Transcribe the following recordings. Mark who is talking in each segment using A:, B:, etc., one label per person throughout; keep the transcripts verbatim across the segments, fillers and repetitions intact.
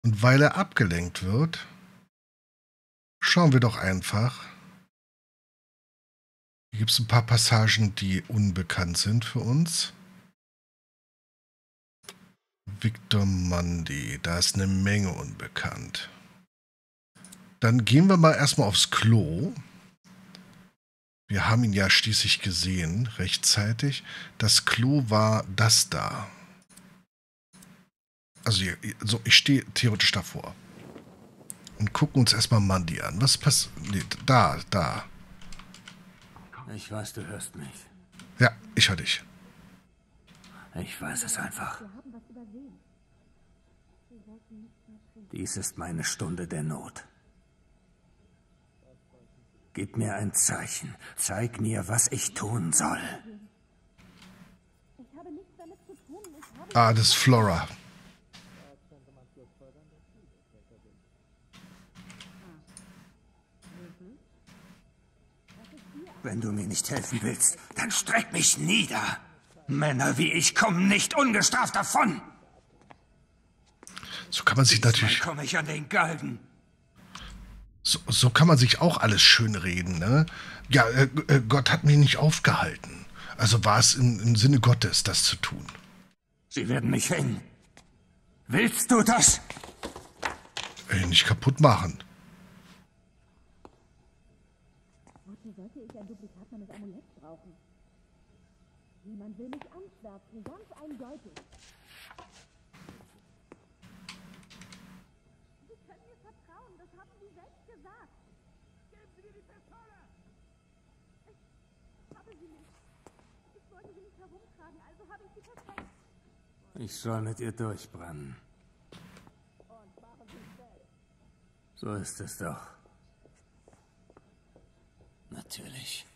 A: Und weil er abgelenkt wird, schauen wir doch einfach. Hier gibt es ein paar Passagen, die unbekannt sind für uns. Victor Mundy, da ist eine Menge unbekannt. Dann gehen wir mal erstmal aufs Klo. Wir haben ihn ja schließlich gesehen, rechtzeitig. Das Klo war das da. Also so, ich stehe theoretisch davor. Und gucken uns erstmal Mundy an. Was passiert? Nee, da, da.
B: Ich weiß, du hörst mich.
A: Ja, ich höre dich.
B: Ich weiß es einfach. Dies ist meine Stunde der Not. Gib mir ein Zeichen. Zeig mir, was ich tun soll.
A: Ah, das ist Flora.
B: Wenn du mir nicht helfen willst, dann streck mich nieder. Männer wie ich kommen nicht ungestraft davon.
A: So kann man sich natürlich...
B: komme ich an den Galgen.
A: So, so kann man sich auch alles schönreden, ne? Ja, äh, äh, Gott hat mich nicht aufgehalten. Also war es im, im Sinne Gottes, das zu tun.
B: Sie werden mich hängen. Willst du das?
A: Ey, nicht kaputt machen.
C: Wozu sollte ich ein Duplikat meines Amuletts brauchen? Jemand will mich anschwärzen, ganz eindeutig. Sie können mir vertrauen, das haben Sie selbst gesagt. Geben Sie mir die Pistole! Ich habe sie nicht. Ich wollte sie nicht herumtragen, also habe ich sie versteckt.
B: Ich soll mit ihr durchbrennen. So ist es doch. Natürlich.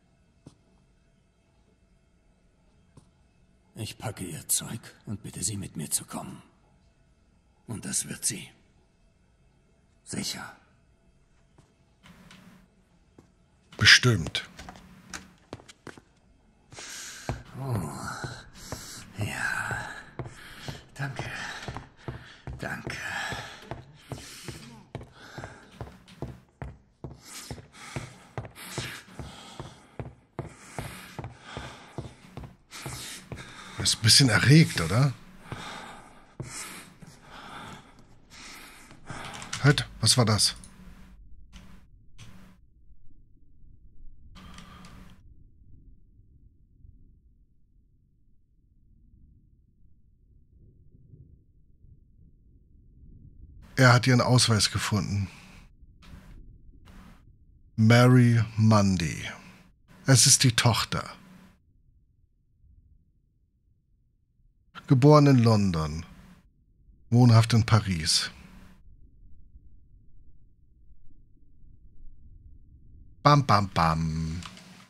B: Ich packe ihr Zeug und bitte sie, mit mir zu kommen. Und das wird sie. Sicher.
A: Bestimmt.
B: Oh. Ja. Danke. Danke.
A: Ist ein bisschen erregt, oder? Halt, was war das? Er hat ihren Ausweis gefunden. Mary Mundy. Es ist die Tochter. Geboren in London. Wohnhaft in Paris. Bam, bam, bam.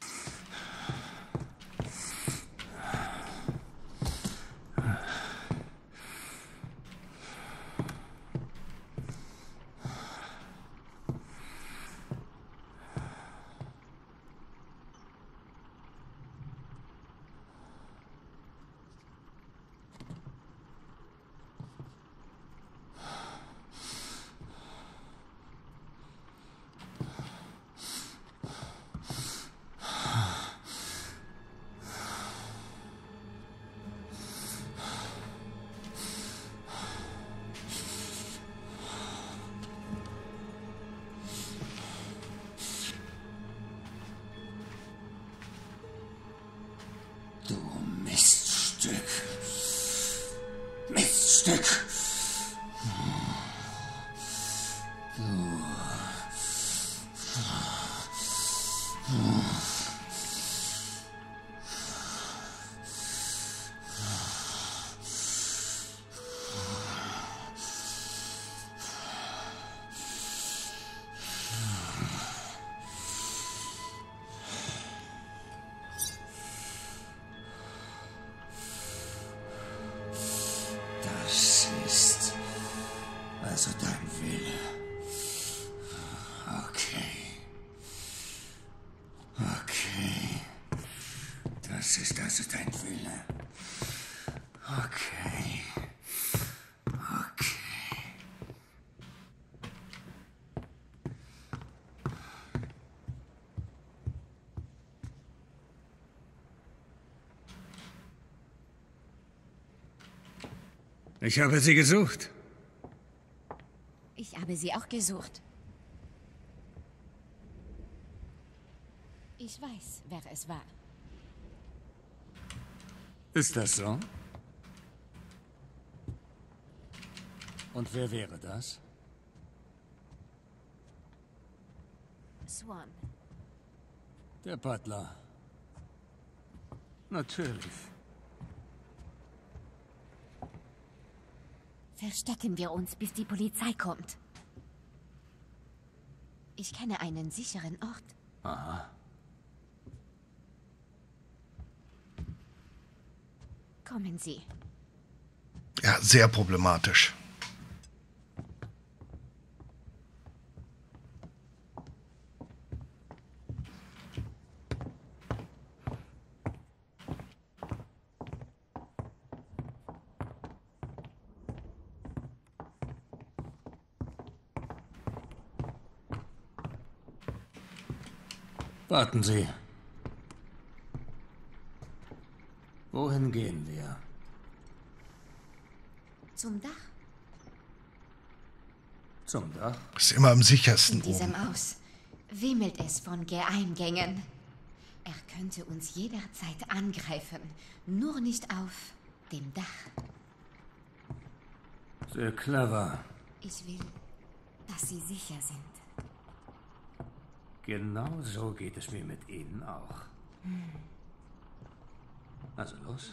B: Stück. Das ist also dein Wille. Okay. Okay. Das ist also dein Wille. Okay. Okay. Ich habe Sie gesucht.
C: Ich habe sie auch gesucht. Ich weiß, wer es war.
B: Ist das so? Und wer wäre das?
C: Swan.
B: Der Butler. Natürlich.
C: Verstecken wir uns, bis die Polizei kommt. Ich kenne einen sicheren Ort.
B: Aha.
C: Kommen Sie.
A: Ja, sehr problematisch.
B: Warten Sie. Wohin gehen wir?
C: Zum Dach.
B: Zum Dach?
A: Ist immer am sichersten
C: In diesem
A: oben.
C: Haus wimmelt es von Geheimgängen. Er könnte uns jederzeit angreifen, nur nicht auf dem Dach.
B: Sehr clever.
C: Ich will, dass Sie sicher sind.
B: Genau so geht es mir mit Ihnen auch. Hm. Also los.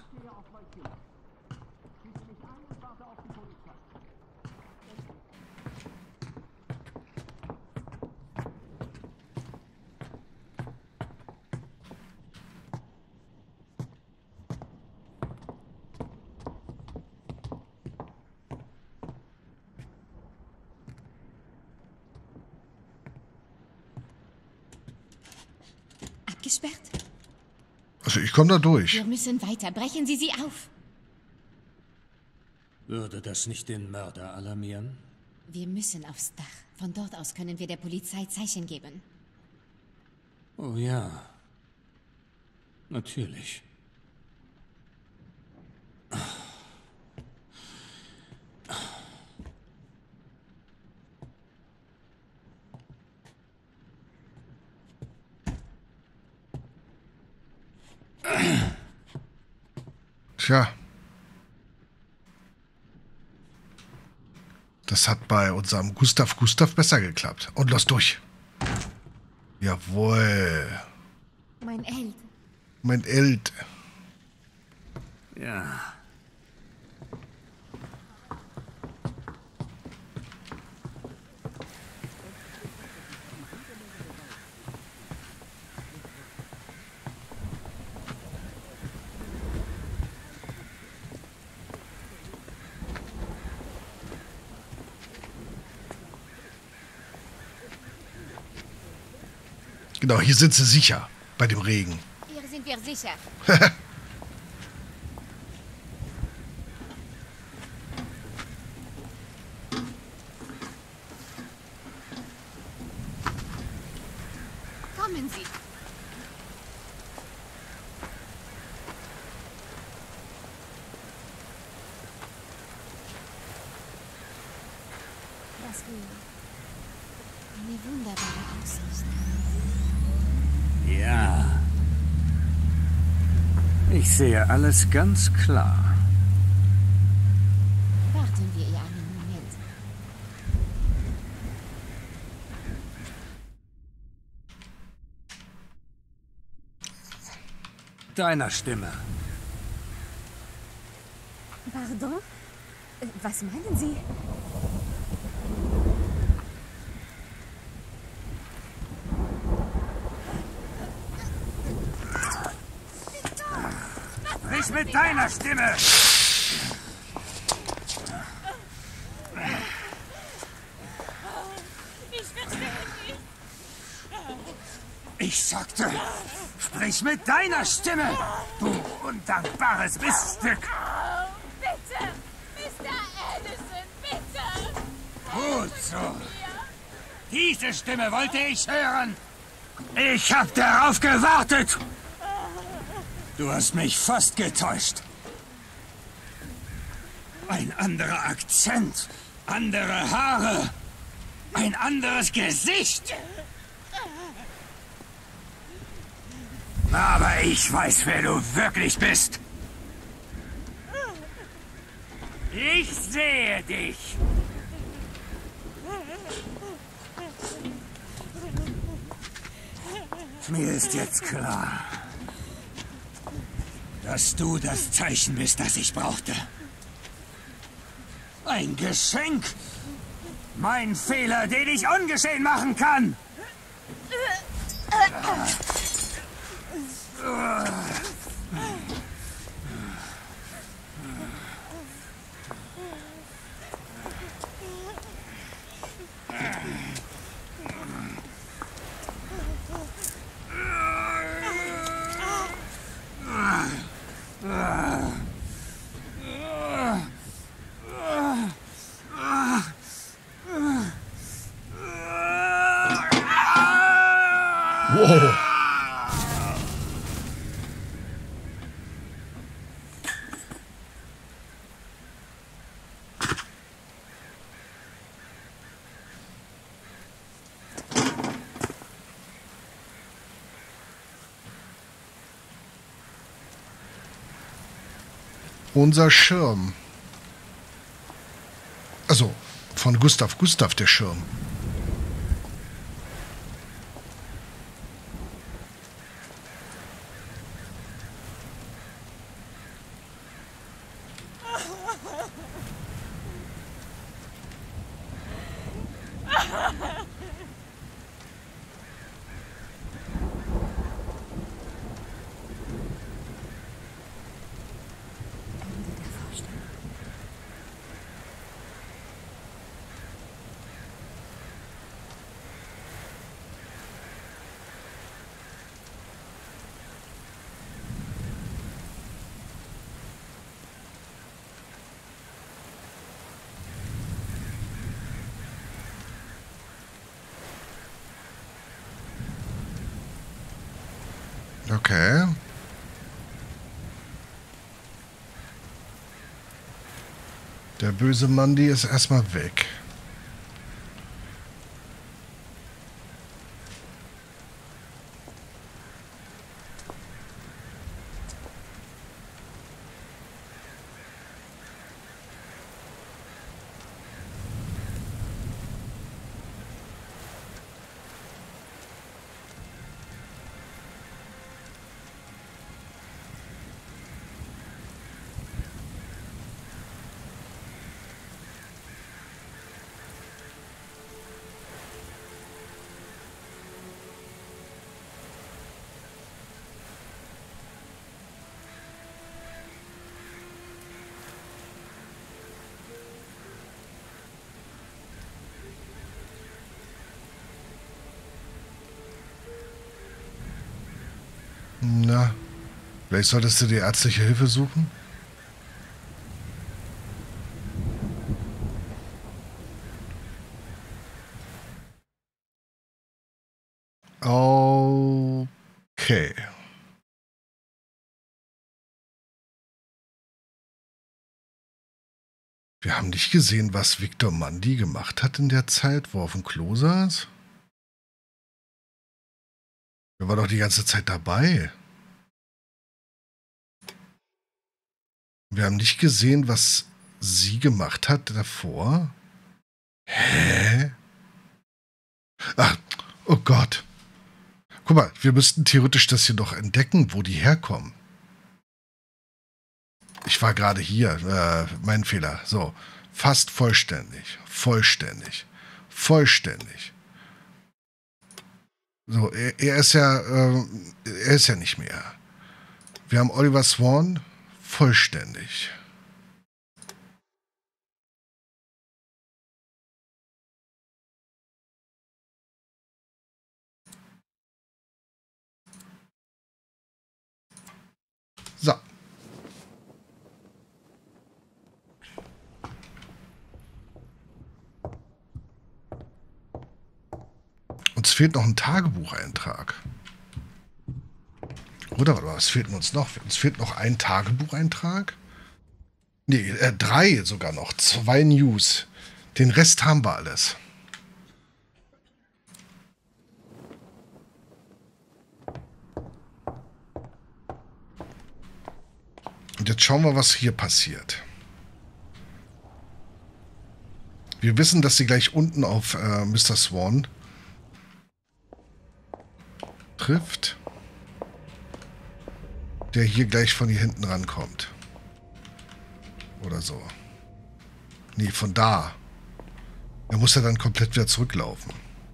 C: Abgesperrt?
A: Also ich komme da durch.
C: Wir müssen weiter. Brechen Sie sie auf.
B: Würde das nicht den Mörder alarmieren?
C: Wir müssen aufs Dach. Von dort aus können wir der Polizei Zeichen geben.
B: Oh ja. Natürlich.
A: Tja. Das hat bei unserem Gustav Gustav besser geklappt. Und los durch. Jawohl.
C: Mein Held.
A: Mein Held.
B: Ja.
A: Genau, hier sind sie sicher. Bei dem Regen.
C: Hier sind wir sicher. Kommen Sie. Das wäre eine wunderbare Aussicht.
B: Ja. Ich sehe alles ganz klar.
C: Warten wir ihr einen Moment.
B: Deiner Stimme.
C: Pardon? Äh, Was meinen Sie?
B: Sprich mit deiner Stimme!
C: Ich verstehe nicht.
B: Ich sagte, sprich mit deiner Stimme, du undankbares Miststück!
C: Bitte! Mister Addison, bitte!
B: Gut so. Diese Stimme wollte ich hören. Ich hab darauf gewartet. Du hast mich fast getäuscht. Ein anderer Akzent, andere Haare, ein anderes Gesicht. Aber ich weiß, wer du wirklich bist. Ich sehe dich. Mir ist jetzt klar, dass du das Zeichen bist, das ich brauchte. Ein Geschenk. Mein Fehler, den ich ungeschehen machen kann.
A: Wow. Unser Schirm. Also, von Gustav Gustav der Schirm. Okay. Der böse Mandy ist erstmal weg. Na, vielleicht solltest du dir ärztliche Hilfe suchen? Okay. Wir haben nicht gesehen, was Victor Mandy gemacht hat in der Zeit, wo er auf dem Klo saß. Er war doch die ganze Zeit dabei. Wir haben nicht gesehen, was sie gemacht hat davor. Hä? Ach, oh Gott. Guck mal, wir müssten theoretisch das hier doch entdecken, wo die herkommen. Ich war gerade hier. Äh, mein Fehler. So, fast vollständig. Vollständig. Vollständig. So, er, er ist ja, äh, er ist ja nicht mehr. Wir haben Oliver Swan vollständig. So. Uns fehlt noch ein Tagebucheintrag. Oder was fehlt uns noch? Uns fehlt noch ein Tagebucheintrag. Nee, äh, drei sogar noch. Zwei News. Den Rest haben wir alles. Und jetzt schauen wir, was hier passiert. Wir wissen, dass sie gleich unten auf äh, Mister Swan trifft. Der hier gleich von hier hinten rankommt. Oder so. Nee, von da. Er muss ja dann komplett wieder zurücklaufen.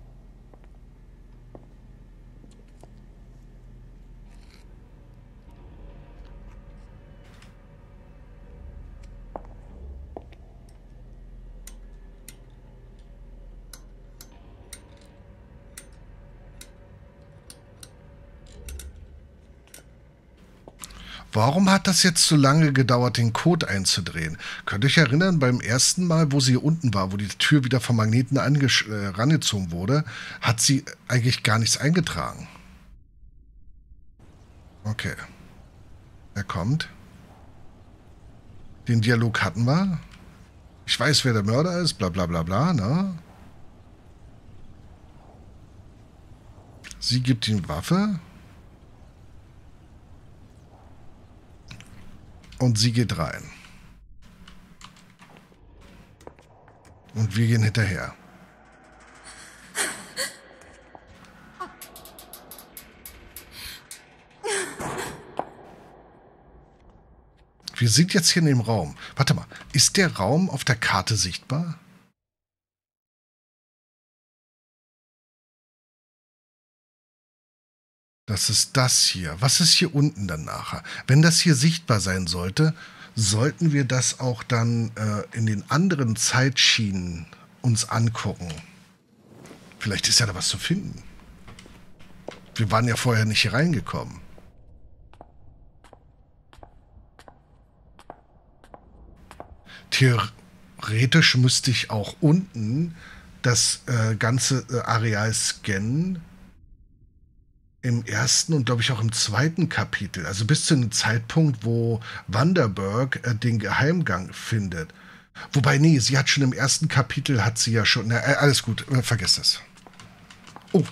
A: Warum hat das jetzt so lange gedauert, den Code einzudrehen? Könnt ihr euch erinnern, beim ersten Mal, wo sie hier unten war, wo die Tür wieder vom Magneten äh, rangezogen wurde, hat sie eigentlich gar nichts eingetragen. Okay. Er kommt. Den Dialog hatten wir. Ich weiß, wer der Mörder ist, bla bla bla bla, ne? Sie gibt ihm Waffe. Und sie geht rein. Und wir gehen hinterher. Wir sind jetzt hier in dem Raum. Warte mal, ist der Raum auf der Karte sichtbar? Das ist das hier. Was ist hier unten dann nachher? Wenn das hier sichtbar sein sollte, sollten wir das auch dann äh, in den anderen Zeitschienen uns angucken. Vielleicht ist ja da was zu finden. Wir waren ja vorher nicht hier reingekommen. Theoretisch müsste ich auch unten das äh, ganze äh, Areal scannen. Im ersten und glaube ich auch im zweiten Kapitel, also bis zu dem Zeitpunkt, wo Vanderburg äh, den Geheimgang findet. Wobei, nee, sie hat schon im ersten Kapitel, hat sie ja schon, na, äh, alles gut, äh, vergesst es. Oh.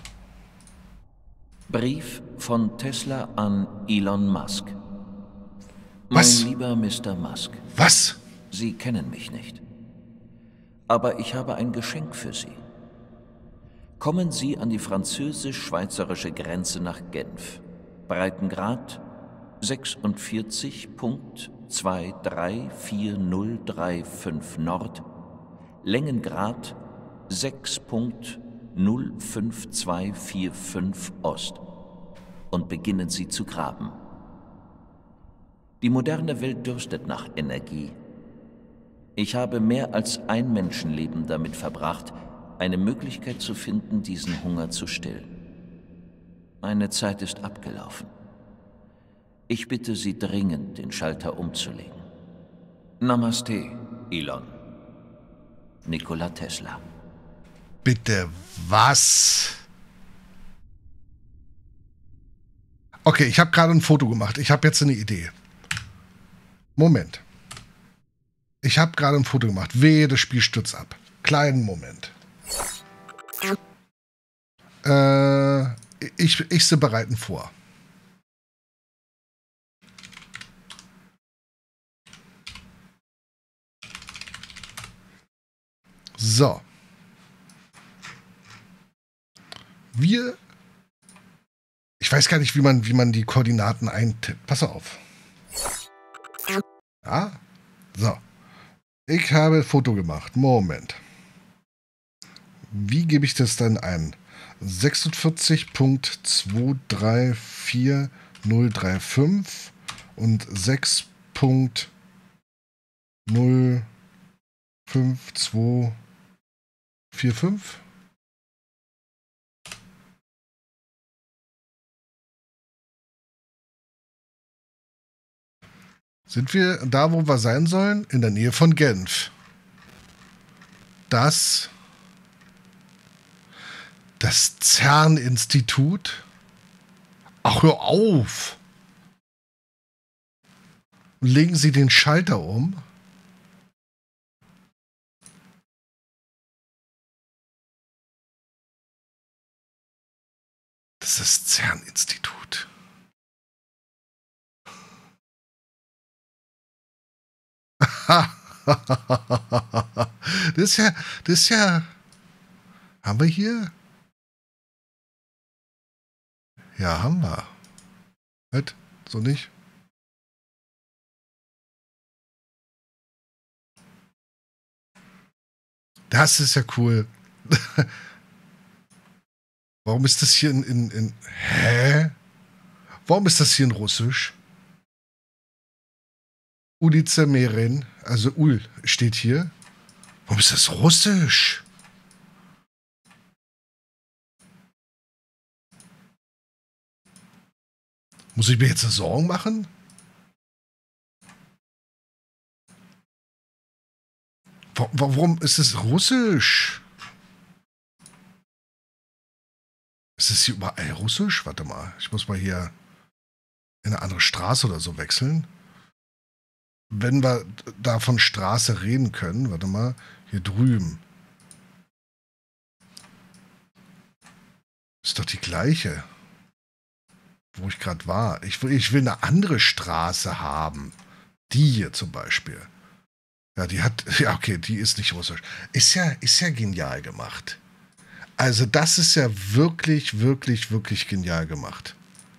D: Brief von Tesla an Elon Musk.
A: Was?
D: Mein lieber Mister Musk.
A: Was?
D: Sie kennen mich nicht. Aber ich habe ein Geschenk für Sie. Kommen Sie an die französisch-schweizerische Grenze nach Genf. Breitengrad sechsundvierzig Punkt zwei drei vier null drei fünf Nord, Längengrad sechs Punkt null fünf zwei vier fünf Ost und beginnen Sie zu graben. Die moderne Welt dürstet nach Energie. Ich habe mehr als ein Menschenleben damit verbracht, eine Möglichkeit zu finden, diesen Hunger zu stillen. Meine Zeit ist abgelaufen. Ich bitte Sie dringend, den Schalter umzulegen. Namaste, Elon. Nikola Tesla.
A: Bitte was? Okay, ich habe gerade ein Foto gemacht. Ich habe jetzt eine Idee. Moment. Ich habe gerade ein Foto gemacht. Wehe, das Spiel stürzt ab. Kleinen Moment. Äh, ich, ich sie bereiten vor. So. Wir. Ich weiß gar nicht, wie man, wie man die Koordinaten eintippt. Pass auf. Ja. So. Ich habe ein Foto gemacht. Moment. Wie gebe ich das dann ein? sechsundvierzig Punkt zwei drei vier null drei fünf und sechs Punkt null fünf zwei vier fünf. Sind wir da, wo wir sein sollen? In der Nähe von Genf. Das Das CERN-Institut? Ach, hör auf! Legen Sie den Schalter um. Das ist das CERN-Institut. Das ist ja, das ist ja. Haben wir hier? Ja, haben wir. Halt, so nicht? Das ist ja cool. Warum ist das hier in, in, in. Hä? Warum ist das hier in Russisch? Ulica Meren, also Ul steht hier. Warum ist das Russisch? Muss ich mir jetzt Sorgen machen? Warum ist es Russisch? Ist es hier überall Russisch? Warte mal, ich muss mal hier in eine andere Straße oder so wechseln. Wenn wir da von Straße reden können, warte mal, hier drüben. Ist doch die gleiche. Wo ich gerade war. Ich will, ich will eine andere Straße haben. Die hier zum Beispiel. Ja, die hat, ja okay, die ist nicht russisch. Ist ja, ist ja genial gemacht. Also das ist ja wirklich, wirklich, wirklich genial gemacht.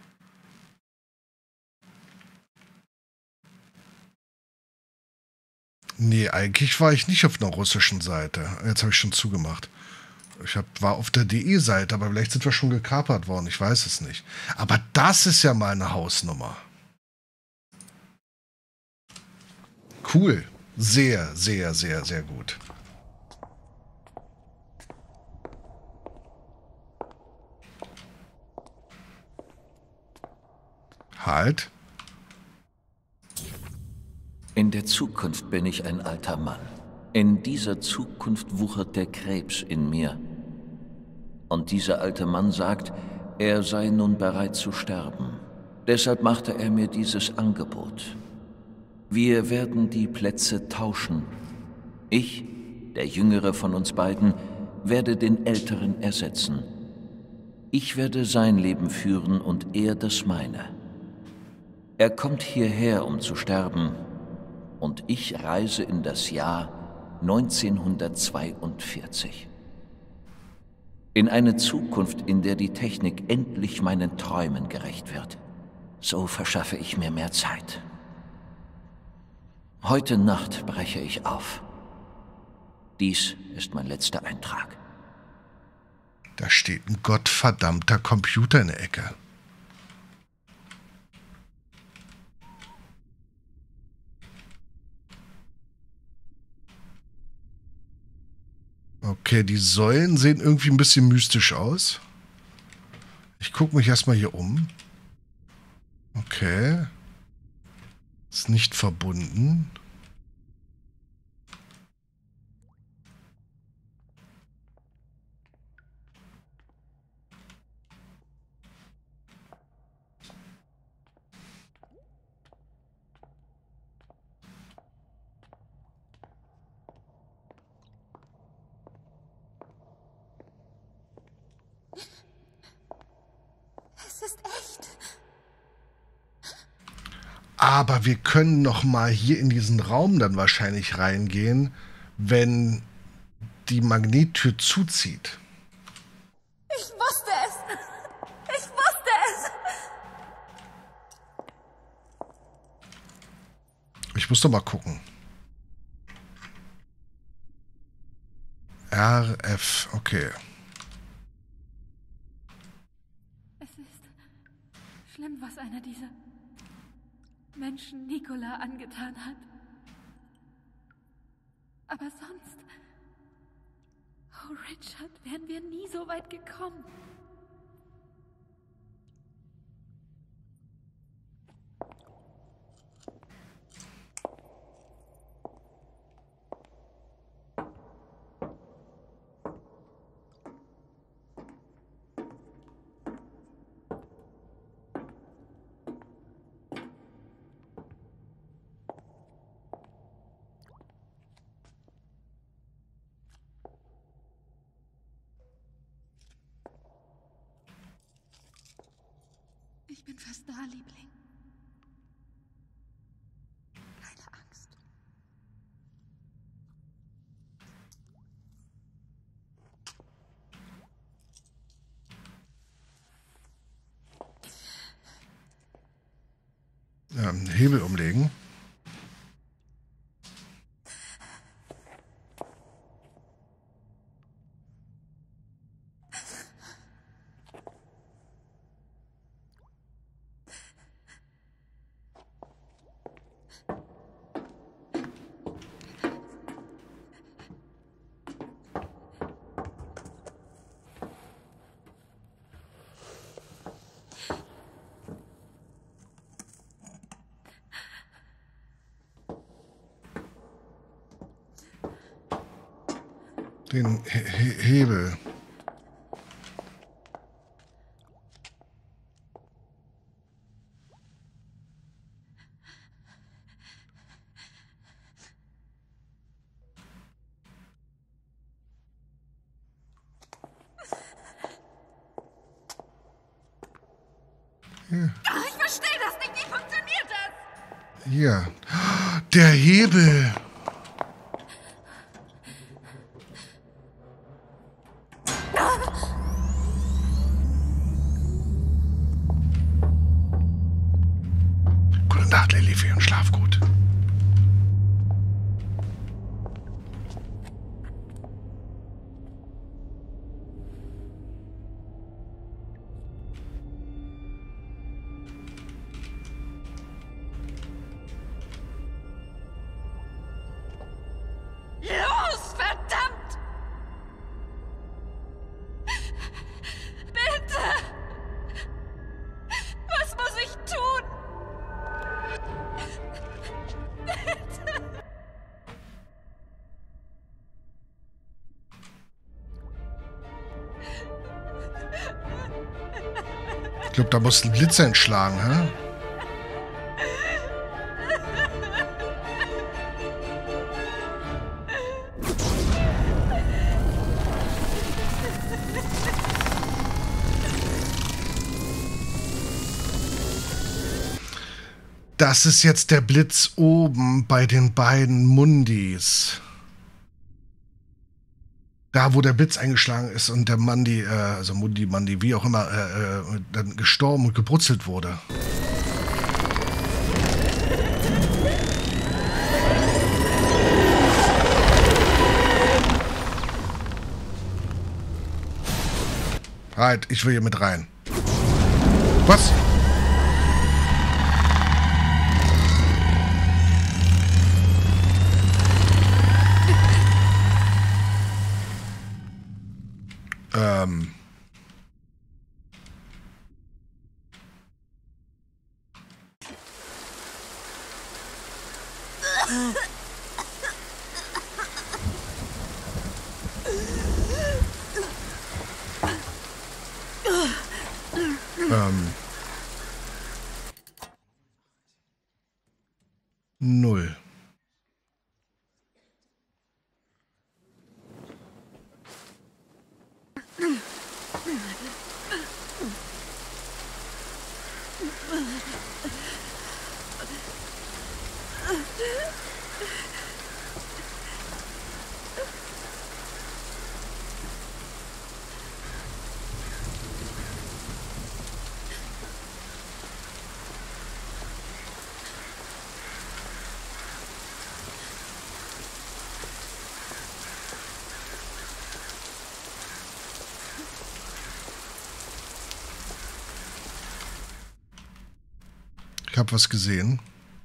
A: Nee, eigentlich war ich nicht auf einer russischen Seite. Jetzt habe ich schon zugemacht. Ich hab, war auf der D E-Seite, aber vielleicht sind wir schon gekapert worden. Ich weiß es nicht. Aber das ist ja mal eine Hausnummer. Cool. Sehr, sehr, sehr, sehr gut. Halt.
D: In der Zukunft bin ich ein alter Mann. In dieser Zukunft wuchert der Krebs in mir. Und dieser alte Mann sagt, er sei nun bereit zu sterben. Deshalb machte er mir dieses Angebot. Wir werden die Plätze tauschen. Ich, der Jüngere von uns beiden, werde den Älteren ersetzen. Ich werde sein Leben führen und er das meine. Er kommt hierher, um zu sterben, und ich reise in das Jahr neunzehnhundertzweiundvierzig. In eine Zukunft, in der die Technik endlich meinen Träumen gerecht wird. So verschaffe ich mir mehr Zeit. Heute Nacht breche ich auf. Dies ist mein letzter Eintrag.
A: Da steht ein gottverdammter Computer in der Ecke. Okay, die Säulen sehen irgendwie ein bisschen mystisch aus. Ich gucke mich erstmal hier um. Okay. Ist nicht verbunden.
C: Es ist echt.
A: Aber wir können noch mal hier in diesen Raum dann wahrscheinlich reingehen, wenn die Magnettür zuzieht.
C: Ich wusste es. Ich wusste es.
A: Ich muss doch mal gucken. R F, okay.
E: Es ist schlimm, was einer dieser Menschen Nikola angetan hat. Aber sonst... Oh, Richard, wären wir nie so weit gekommen. Ich bin fast da, Liebling.
C: Keine Angst.
A: Ähm, Hebel umlegen. Den He He Hebel. Hier.
E: Ach, ich verstehe das nicht. Wie funktioniert das?
A: Hier. Der Hebel. Gute Nacht, Lilly, für Ihren Schlaf gut.
E: Los, verdammt! Bitte! Was muss ich tun?
A: Ich glaube, da muss ein Blitz entschlagen, hä? Das ist jetzt der Blitz oben bei den beiden Mundis. Da, wo der Blitz eingeschlagen ist und der Mundi, äh, also Mundi, Mundi, wie auch immer, äh, äh, dann gestorben und gebrutzelt wurde. Halt, ich will hier mit rein. Was? Ähm. ähm. Null. Ich habe was gesehen.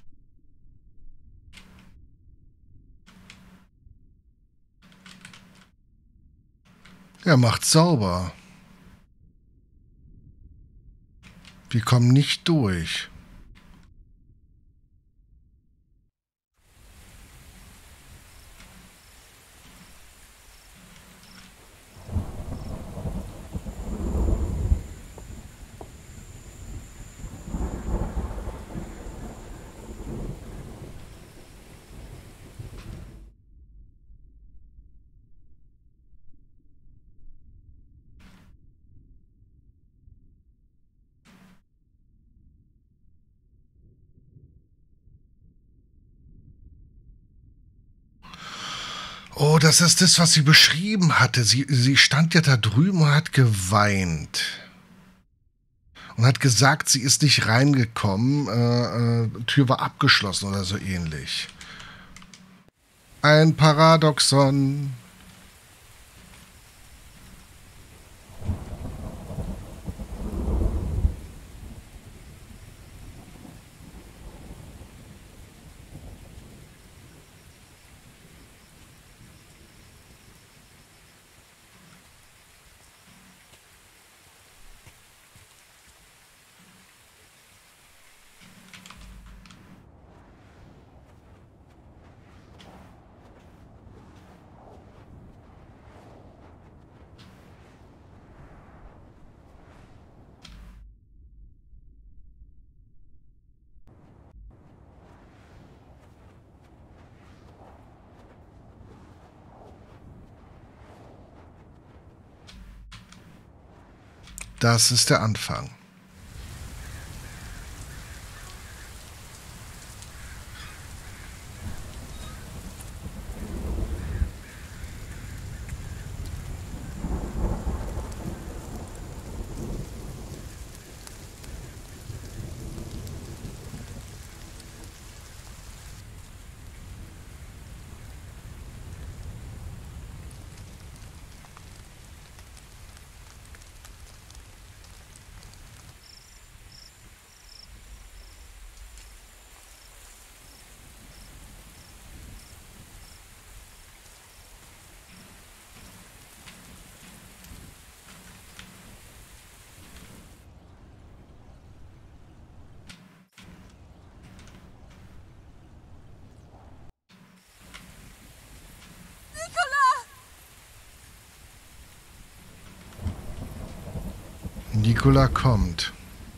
A: Er macht sauber. Wir kommen nicht durch. Oh, das ist das, was sie beschrieben hatte. Sie, sie stand ja da drüben und hat geweint. Und hat gesagt, sie ist nicht reingekommen. Äh, äh, Tür war abgeschlossen oder so ähnlich. Ein Paradoxon. Das ist der Anfang. Nicola kommt.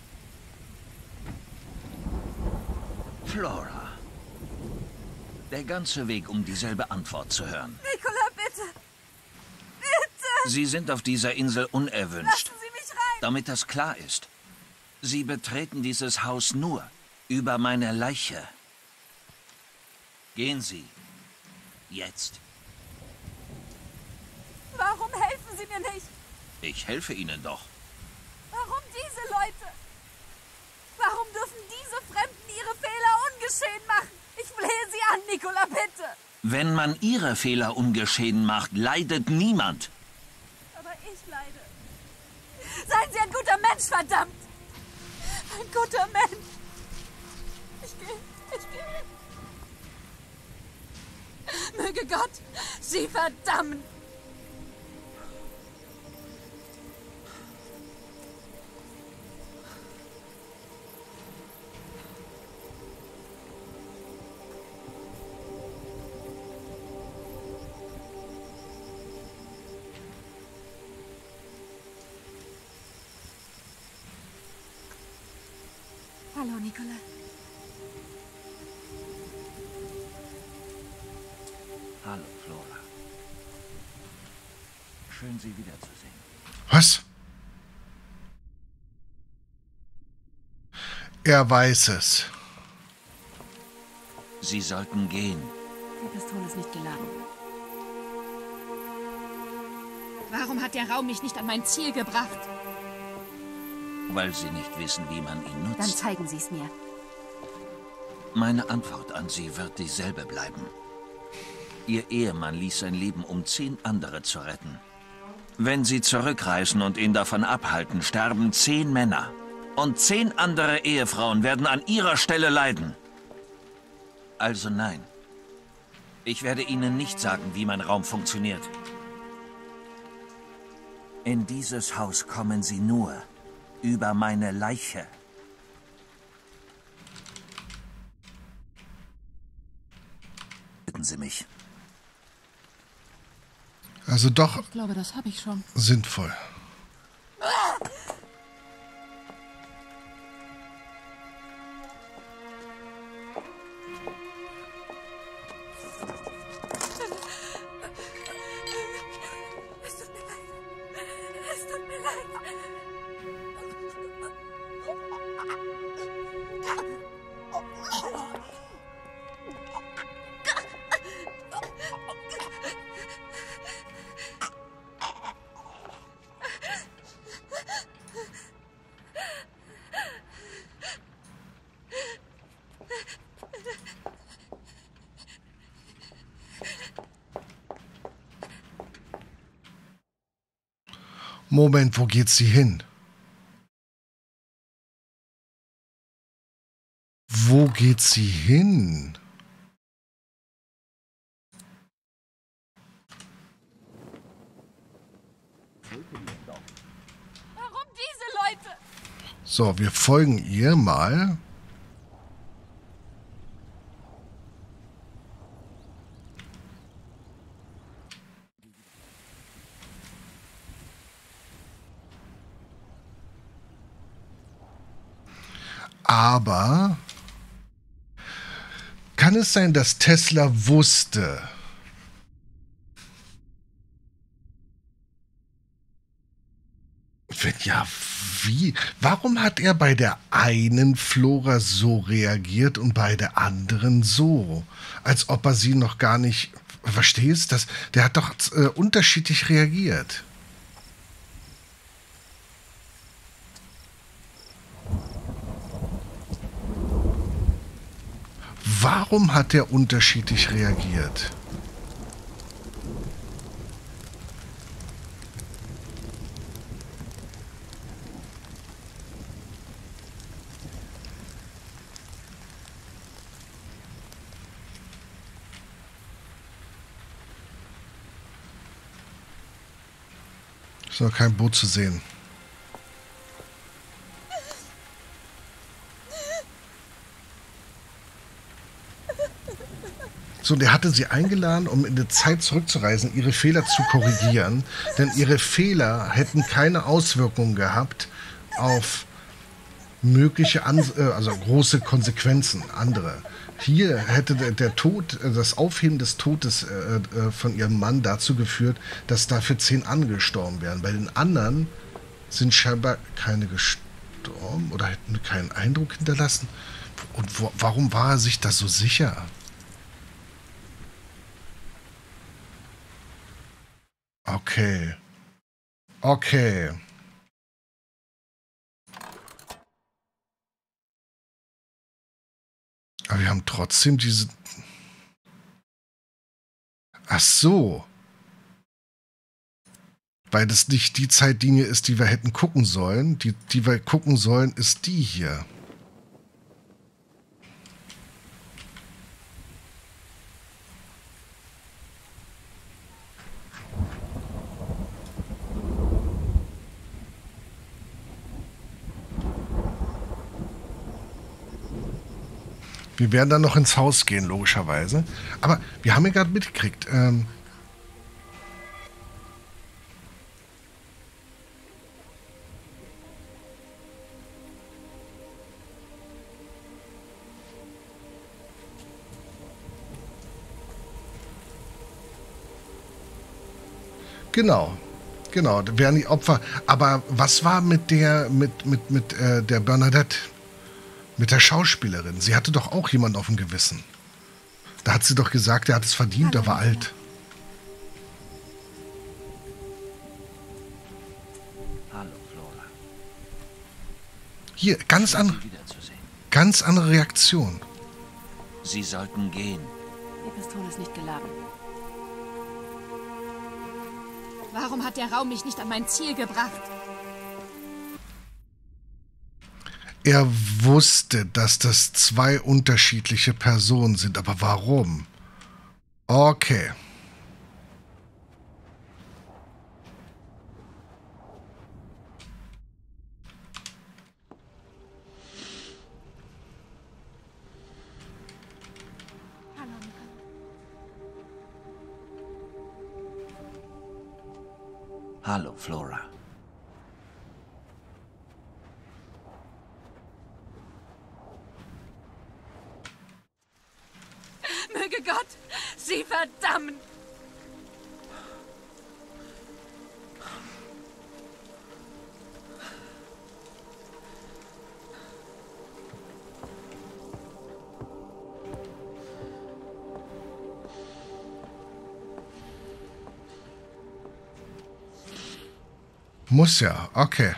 D: Flora. Der ganze Weg, um dieselbe Antwort zu hören.
E: Nicola, bitte! Bitte!
D: Sie sind auf dieser Insel unerwünscht.
E: Lassen Sie mich rein!
D: Damit das klar ist. Sie betreten dieses Haus nur über meine Leiche. Gehen Sie. Jetzt.
E: Warum helfen Sie mir nicht?
D: Ich helfe Ihnen doch.
E: Warum diese Leute? Warum dürfen diese Fremden ihre Fehler ungeschehen machen? Ich flehe Sie an, Nicola, bitte!
D: Wenn man Ihre Fehler ungeschehen macht, leidet niemand.
E: Aber ich leide. Seien Sie ein guter Mensch, verdammt! Ein guter Mensch! Ich gehe, ich gehe. Möge Gott Sie verdammen! Hallo, Nicola.
D: Hallo, Flora. Schön, Sie wiederzusehen.
A: Was? Er weiß es.
D: Sie sollten gehen.
E: Die Pistole ist nicht geladen. Warum hat der Raum mich nicht an mein Ziel gebracht?
D: Weil Sie nicht wissen, wie man ihn
E: Dann
D: nutzt.
E: zeigen Sie es mir.
D: Meine Antwort an Sie wird dieselbe bleiben. Ihr Ehemann ließ sein Leben, um zehn andere zu retten. Wenn Sie zurückreisen und ihn davon abhalten, sterben zehn Männer. Und zehn andere Ehefrauen werden an Ihrer Stelle leiden. Also nein. Ich werde Ihnen nicht sagen, wie mein Raum funktioniert. In dieses Haus kommen Sie nur über meine Leiche. Bitten Sie mich.
A: Also doch
E: Ich glaube, das habe ich schon.
A: sinnvoll.
E: Es tut mir leid. Es tut mir leid.
A: Moment, wo geht sie hin? Wo geht sie hin?
E: Warum diese Leute?
A: So, wir folgen ihr mal. Aber kann es sein, dass Tesla wusste, wenn ja, wie? Warum hat er bei der einen Flora so reagiert und bei der anderen so? Als ob er sie noch gar nicht... Verstehst du das? Der hat doch äh, unterschiedlich reagiert. Warum hat er unterschiedlich reagiert? Ist noch kein Boot zu sehen. So, der hatte sie eingeladen, um in der Zeit zurückzureisen, ihre Fehler zu korrigieren, denn ihre Fehler hätten keine Auswirkungen gehabt auf mögliche, An also große Konsequenzen, andere. Hier hätte der, der Tod, das Aufheben des Todes äh, von ihrem Mann dazu geführt, dass dafür zehn angestorben wären. Bei den anderen sind scheinbar keine gestorben oder hätten keinen Eindruck hinterlassen. Und wo, warum war er sich da so sicher? Okay. Okay. Aber wir haben trotzdem diese... Ach so. Weil das nicht die Zeitlinie ist, die wir hätten gucken sollen. Die, die wir gucken sollen, ist die hier. Wir werden dann noch ins Haus gehen, logischerweise. Aber wir haben ja gerade mitgekriegt, ähm, genau, genau, da wären die Opfer. Aber was war mit der, mit, mit, mit äh, der Bernadette? Mit der Schauspielerin. Sie hatte doch auch jemand auf dem Gewissen. Da hat sie doch gesagt, er hat es verdient, er war alt.
D: Hallo, Flora.
A: Hier, ganz
D: Schön,
A: andere,
D: Sie wiederzusehen.
A: ganz andere Reaktion.
D: Sie sollten gehen.
E: Die Pistole ist nicht geladen. Warum hat der Raum mich nicht an mein Ziel gebracht?
A: Er wusste, dass das zwei unterschiedliche Personen sind, aber warum? Okay.
D: Hallo, Flora.
E: Möge Gott sie verdammen!
A: Muss ja, okay.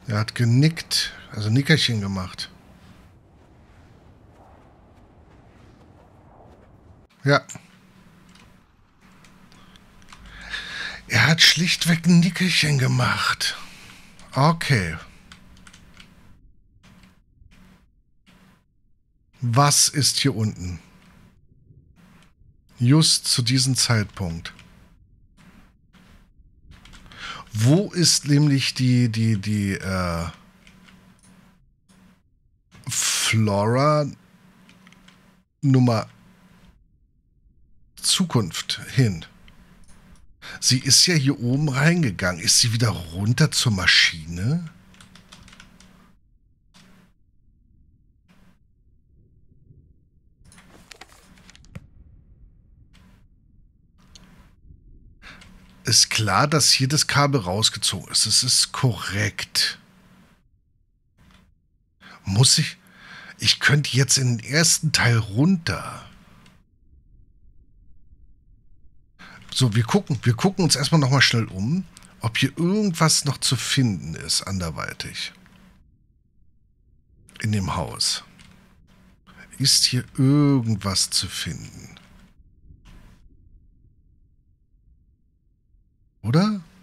A: Er hat genickt, also Nickerchen gemacht. Ja. Er hat schlichtweg ein Nickerchen gemacht. Okay. Was ist hier unten? Just zu diesem Zeitpunkt. Wo ist nämlich die, die, die, äh, Flora Nummer Zukunft hin? Sie ist ja hier oben reingegangen. Ist sie wieder runter zur Maschine? Ist klar, dass hier das Kabel rausgezogen ist. Es ist korrekt. Muss ich... Ich könnte jetzt in den ersten Teil runter. So, wir gucken, wir gucken uns erstmal nochmal schnell um, ob hier irgendwas noch zu finden ist, anderweitig. In dem Haus. Ist hier irgendwas zu finden? Oder?